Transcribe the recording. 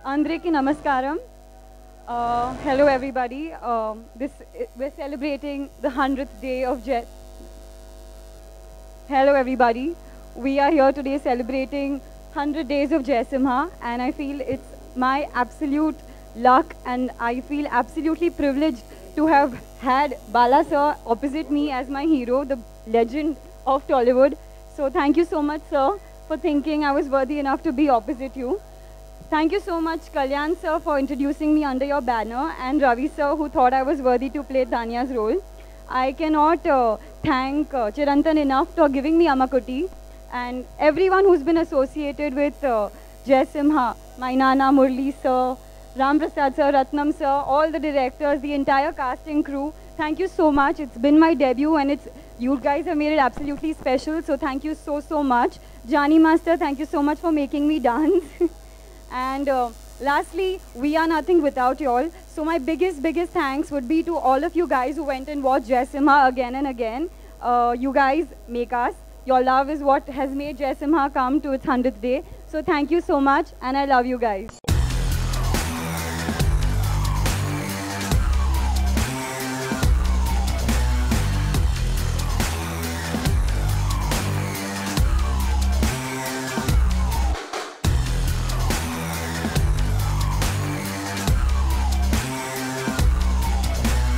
Andreki Namaskaram. Hello everybody. We're celebrating the 100th day of Jet. Hello everybody. We are here today celebrating 100 days of Jaisimha, and I feel it's my absolute luck and I feel absolutely privileged to have had Bala sir opposite me as my hero, the legend of Tollywood. So thank you so much, sir, for thinking I was worthy enough to be opposite you. Thank you so much, Kalyan sir, for introducing me under your banner, and Ravi sir, who thought I was worthy to play Tanya's role. I cannot thank Chirantan enough for giving me Amakuti, and everyone who's been associated with Jaisimha, my Nana, Murli sir, Ram Prasad sir, Ratnam sir, all the directors, the entire casting crew. Thank you so much. It's been my debut, and you guys have made it absolutely special. So thank you so much. Jani Master, thank you so much for making me dance. And lastly, we are nothing without you all. So my biggest thanks would be to all of you guys who went and watched Jaisimha again and again. You guys make us. Your love is what has made Jaisimha come to its 100th day. So thank you so much, and I love you guys.